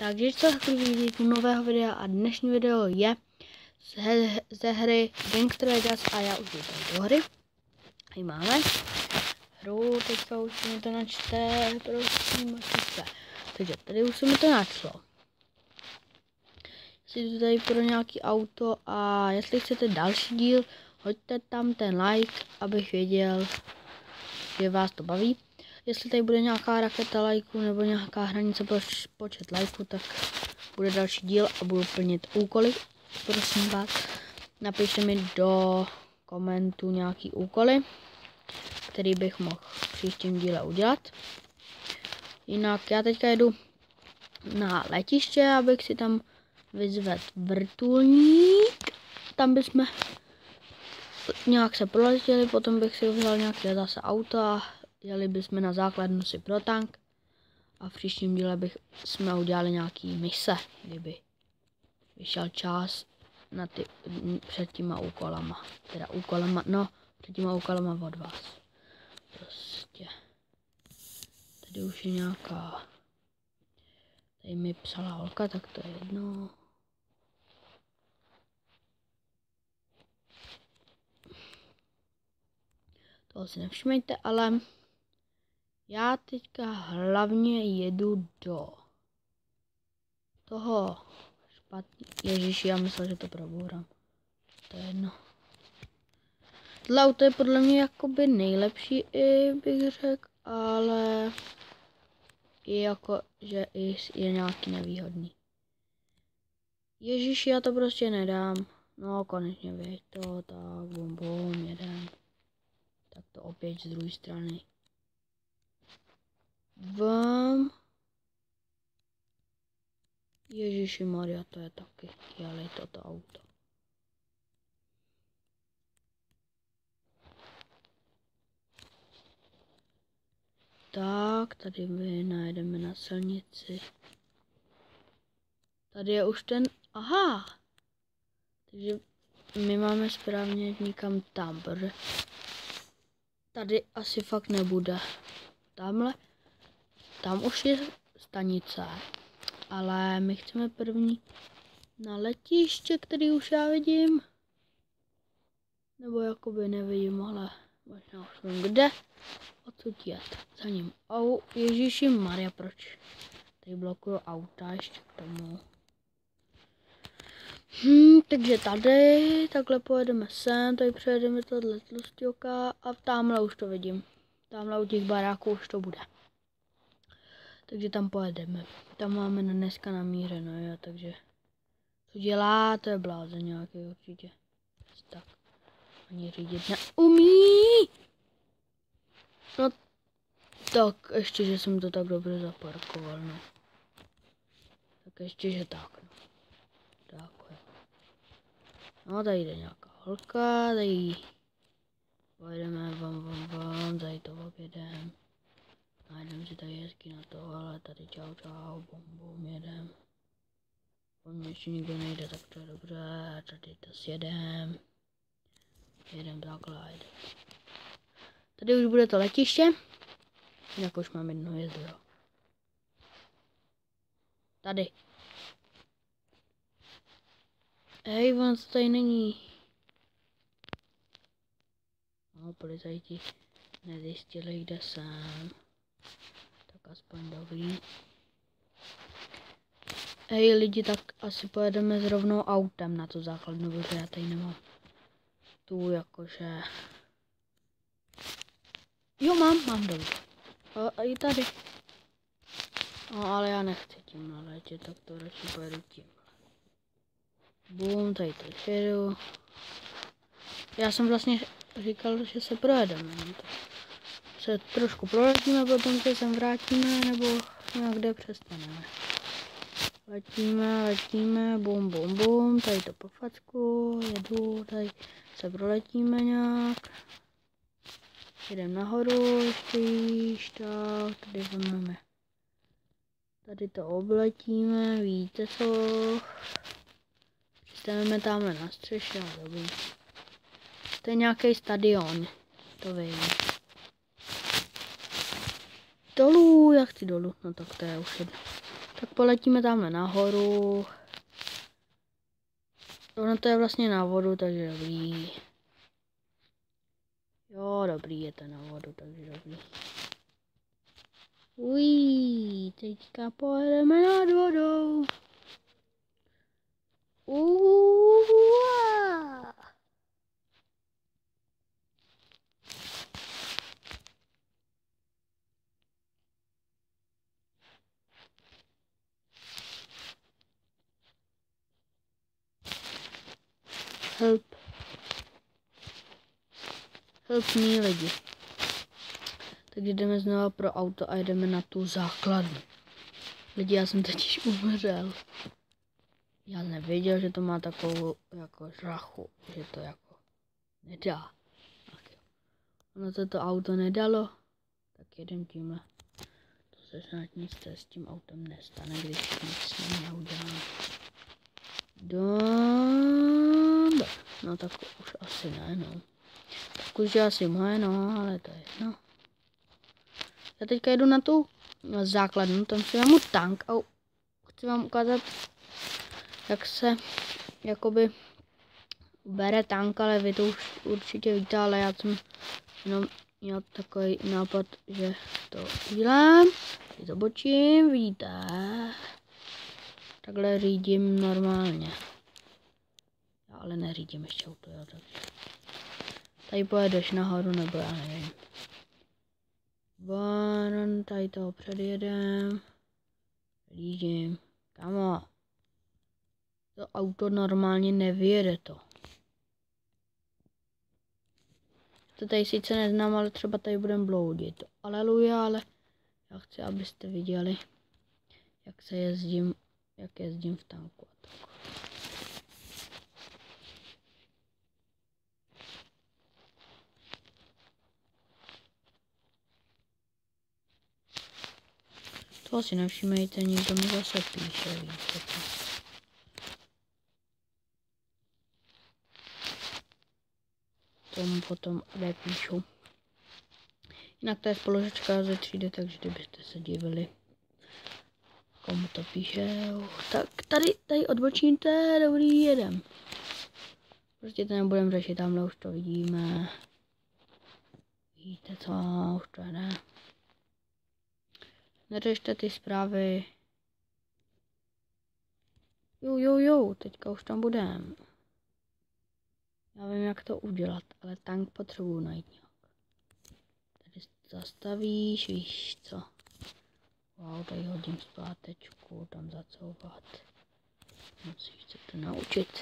Takže co vidíte nového videa a dnešní video je ze hry Gangster Vegas a já už jdu tady do hry. Tady máme hru, teďka už se mi to načte, prosím, načte. Takže tady už se mi to načlo. Jestli jdu tady pro nějaký auto a jestli chcete další díl, hoďte tam ten like, abych věděl, že vás to baví. Jestli tady bude nějaká raketa lajků nebo nějaká hranice pro počet lajků, tak bude další díl a budu plnit úkoly. Prosím vás, napište mi do komentu nějaký úkoly, který bych mohl v příštím díle udělat. Jinak já teďka jedu na letiště, abych si tam vyzvedl vrtulník. Tam bychom nějak se proletěli, potom bych si vzal nějaké zase auto a jeli bychom na základnu si pro tank. A v příštím díle jsme udělali nějaký mise, kdyby vyšel čas na ty před těma úkolama. Teda úkolama, no, před těma úkolama od vás. Prostě. Tady už je nějaká. Tady mi psala holka, tak to je jedno. Toho si nevšimejte, ale já teďka hlavně jedu do toho špatně. Ježiši, já myslel, že to probourám. To je jedno. Tohle auto je podle mě jakoby nejlepší, i bych řekl, ale je jako, že je nějaký nevýhodný. Ježiši, já to prostě nedám. No, konečně věď to, tak bum, jedem. Tak to opět z druhé strany. Vám. Ježiši Maria, to je taky. Jeli toto auto. Tak, tady my najedeme na silnici. Tady je už ten, aha. Takže my máme správně jít někam tam, protože tady asi fakt nebude. Tamhle, tam už je stanice, ale my chceme první na letiště, který už já vidím. Nebo jakoby nevidím, ale možná už vím kde. Odsud jet za ním. Au, Ježíši Maria, proč? Tady blokuju auta ještě k tomu. Takže tady, takhle pojedeme sem, tady přejedeme tohle tlustěka a tamhle už to vidím. Tamhle u těch baráků už to bude. Takže tam pojedeme. Tam máme na dneska namířeno, jo, takže co dělá, to je blázen nějaký určitě. Tak, ani řídit neumí. No, tak ještě, že jsem to tak dobře zaparkoval, no. Tak ještě, že tak, no. Takhle. No, tady jde nějaká holka, tady pojedeme, vám, tady to objedem. Najdeme si tady hezky na to, ale tady čau, bum, jedem. Po mně ještě nikdo nejde, tak to je dobře, tady to sjedem. Jedem takhle a jedem. Tady už bude to letiště. Jinak už mám jednu hvězdu, jo. Tady. Hej, on to tady není. No, policajti nezjistili, kde jsem. Tak aspoň dobrý. Hej lidi, tak asi pojedeme s rovnou autem na tu základnu, protože já tady nemám tu jakože. Jo, mám dobrý. A i tady. No, ale já nechci tím naletět, tak to radši pojedu tím. Bum, tady to jedu. Já jsem vlastně říkal, že se projedeme. No, tak se trošku proletíme, potom se sem vrátíme, nebo někde přestaneme. Letíme, bum, tady to po facku, jedu, tady se proletíme nějak. Jedeme nahoru, ještě již, tak, tady máme. Tady to obletíme, víte co. Přistaneme tamhle na střeše, ale dobrý. To je nějaký stadion, to vím. Dolů, já chci dolů, no tak to je už jedno. Tak poletíme tamhle nahoru. Ono to je vlastně na vodu, takže dobrý. Jo, dobrý, je to na vodu, takže dobrý. Ují, teďka pojedeme nad vodou. Help. Help me, lidi. Takže jdeme znova pro auto a jdeme na tu základnu. Lidi, já jsem totiž umřel. Já nevěděl, že to má takovou jako žrachu, že to jako nedá. Tak jo. Ono to auto nedalo, tak jedem tímhle. To se snad nic s tím autem nestane, když nic s ním neudělám. No tak už asi ne, no. Tak už asi moje, no, ale to je jedno. Já teďka jdu na tu základnu, tam si vezmu tank a chci vám ukázat, jak se jakoby bere tank, ale vy to už určitě víte, ale já jsem jenom měl takový nápad, že to udělám. Teď to bočím, vidíte. Takhle řídím normálně. Já ale neřídím ještě auto, jo, takže. Tady pojedeš nahoru, nebo já nevím. Tady toho předjedem. Lížím. Kamo. To auto normálně nevyjede to. To tady sice neznám, ale třeba tady budem bloudit. Aleluja, ale já chci, abyste viděli, jak se jezdím, jak jezdím v tanku. To asi nevšimejte, někdo mi zase píše, víte to. Tomu potom nepíšu. Jinak to je spolužečka ze třídy, takže kdybyste se divili, komu to píše. Tak tady odbočíte, dobrý, jedem. Prostě to nebudeme řešit, tamhle už to vidíme. Víte co, už to jde. Neřešte ty zprávy. Jo, teďka už tam budem. Já vím, jak to udělat, ale tank potřebuji najít nějak. Tady zastavíš, víš co. Wow, tady hodím zpátečku, tam zacouvat. Musíš se to naučit.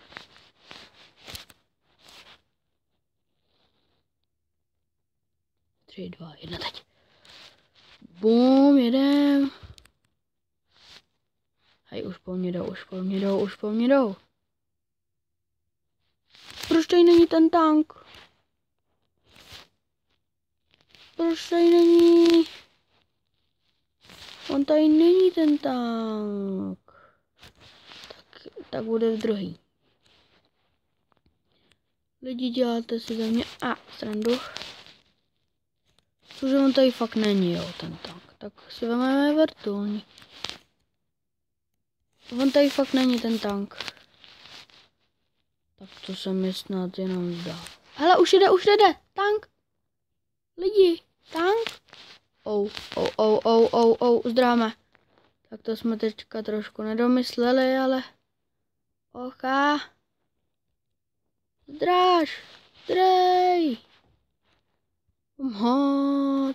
Tři, dva, jedna, teď. Bum, jedem. Hej, už po mně jdou. Proč tady není ten tank? Proč tady není? On tady není ten tank. Tak bude v druhý. Lidi, děláte si ze mě srandu. Protože on tady fakt není, jo, ten tank. Tak si vezmeme vrtulník. On tady fakt není ten tank. Tak to se mi snad jenom zdá. Hele, už jde, tank. Lidi, tank. Zdráme. Tak to jsme teďka trošku nedomysleli, ale. Ocha. Zdrej. Pomhoď.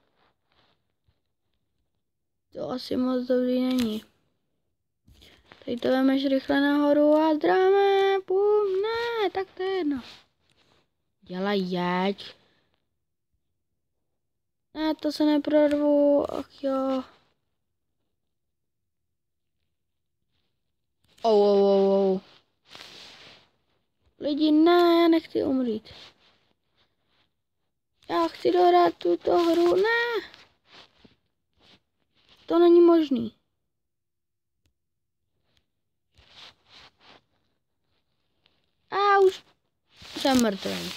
To asi moc dobrý není. Teď to vemeš rychle nahoru a zdráme. Pum, ne, tak to je jedno. Dělaj jeď. Ne, to se neprorvu, ach jo. Lidi, ne, já nechci umřít. Já chci dohrát tuto hru, ne. To není možný. Už jsem mrtvý.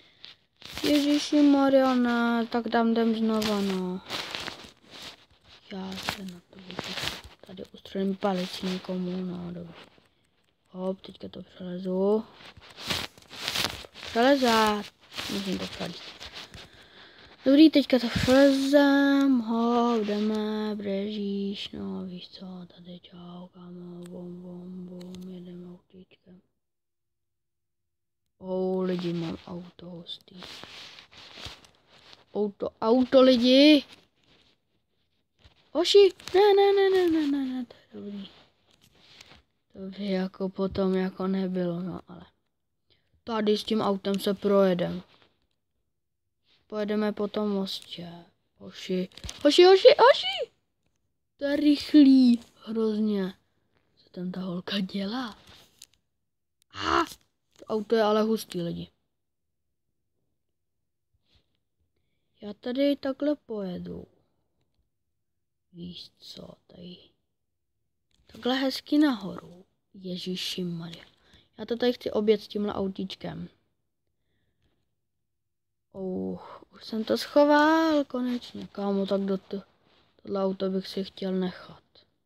Ježiši Mariana, tak tam jdem znova, no. chytáte na to. Tady ustřelím palici někomu, no dobrý. Hop, teďka to přelezu. Přelezat. Musím to přelít. Dobrý, teďka to přelezem. Hop, jdeme, brežíš, no víš co, tady čau, kámo, bum, jedeme autíčkem. Lidi, mám auto, hostý. Auto lidi. Hoši, ne, to je dobrý. To by jako potom jako nebylo, no ale. Tady s tím autem se projedeme. Pojedeme po tom mostě. Hoši. To je rychlý, hrozně. Co tam ta holka dělá? To auto je ale hustý, lidi. Já tady takhle pojedu. Víš co, tady. Takhle hezky nahoru. Ježišimarja. Já to tady chci objet s tímhle autíčkem. Už jsem to schoval, konečně. Kámo, tak tohle auto bych si chtěl nechat.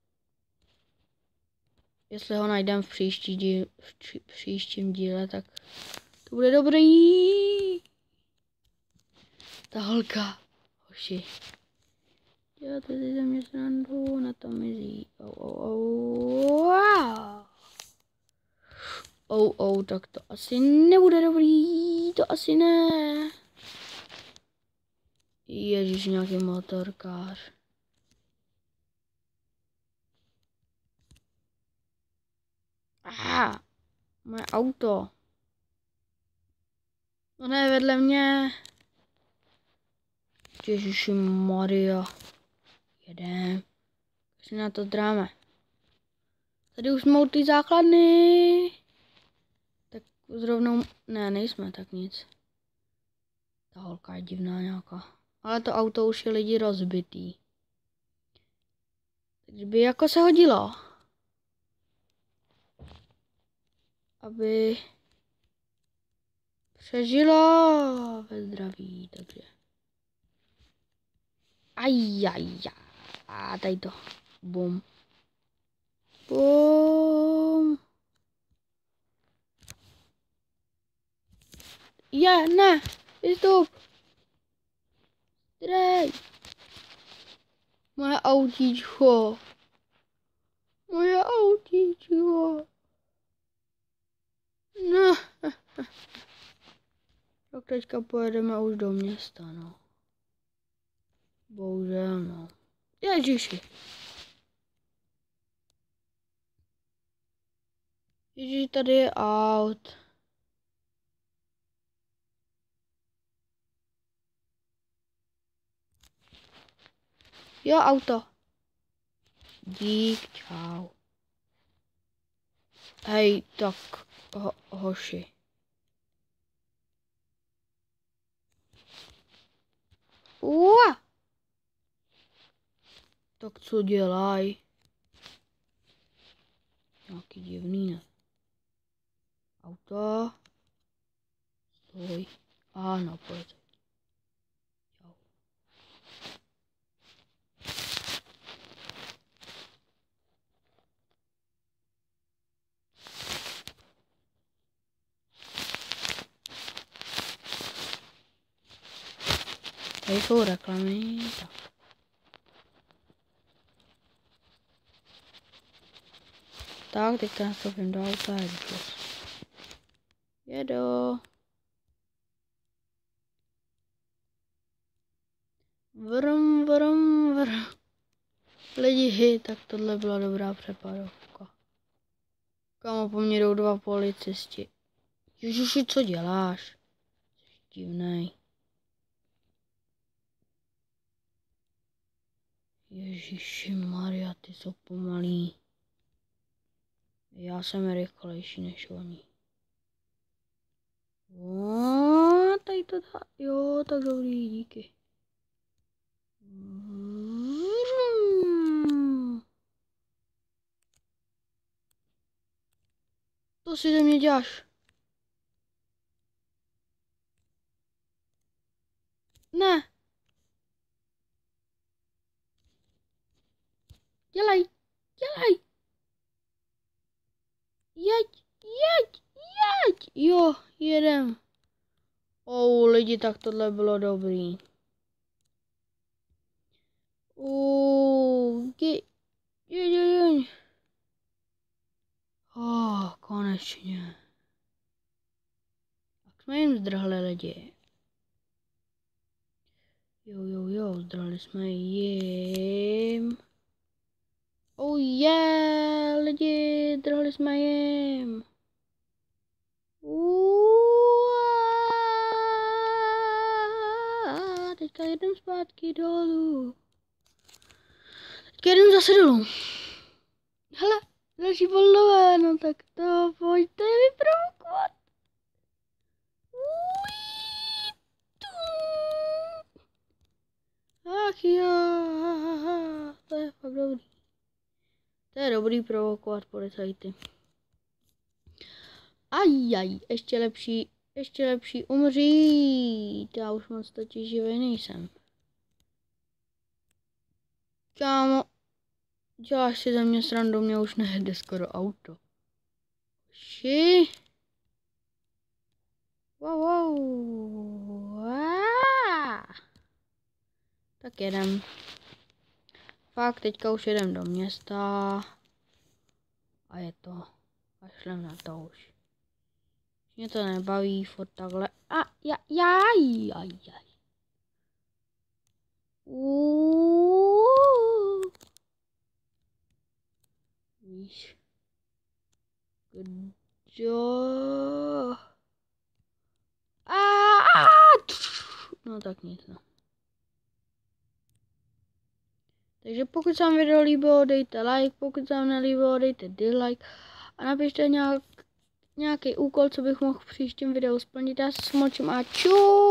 Jestli ho najdem v příštím díle, tak to bude dobrý. Ta holka. Hoši. Já tady ze mě srandu, na to mizí. Tak to asi nebude dobrý, to asi ne. Ježíš, nějaký motorkář. Moje auto. Ono je vedle mě. Ježíši Maria. Jedem. Si na to dráme. Tady už jsme u té základny. Tak zrovnou... Ne, nejsme, tak nic. Ta holka je divná nějaká. Ale to auto už je lidi rozbitý. Takže by jako se hodilo. Aby přežilo ve zdraví, takže. A tady to. Bum. Ne, vystup. Drej. Moje autíčko. No. Tak teďka pojedeme už do města, no. Bohužel, no. Ježiši, tady je aut. Jo, auto. Dík, čau. Hej, tak, hoši. Tak co dělaj? Nějaký divný, ne? Auto. Stoj. Ano, pojď. Čau. Tady jsou reklamy. Tak, teďka nastoupím do auta a jedu. Vrum. Lidi, tak tohle byla dobrá přepadovka. Kámo, po mně jdou 2 policisti. Ježiši, co děláš? Jsi divnej. Ježiši Maria, ty jsou pomalý. Já jsem rychlejší než oni. Tady to dá. Jo, tak dobrý, díky. To si ze mě děláš. Ne. Dělej, dělej. Jeď, jeď, jeď. Jo, jedem. Lidi, tak tohle bylo dobrý. Jeď. Konečně. Tak jsme jim zdrhli lidi. Jo, zdrhli jsme jim. Lidi, zdrhli jsme jim. Teďka jedem zpátky dolů. Teďka jedem zase dolů. Hele, další volové, no tak to pojďte vyprovokovat. Ach jo, to je fakt dobrý. To je dobrý provokovat policajty. Ještě lepší umřít. Já už moc totiž živej nejsem. Kámo, děláš si ze mě srandu, mě už nejede skoro auto. Wow. Tak jedem. Fakt, teďka už jedem do města. A je to. A šlem na to už. Mě to nebaví, furt takhle. Víš. Kdo? No tak nic, no. Takže pokud se vám video líbilo, dejte like, pokud se vám nelíbilo, dejte dislike a napište nějaký úkol, co bych mohl v příštím videu splnit. Já se smolčím a čus!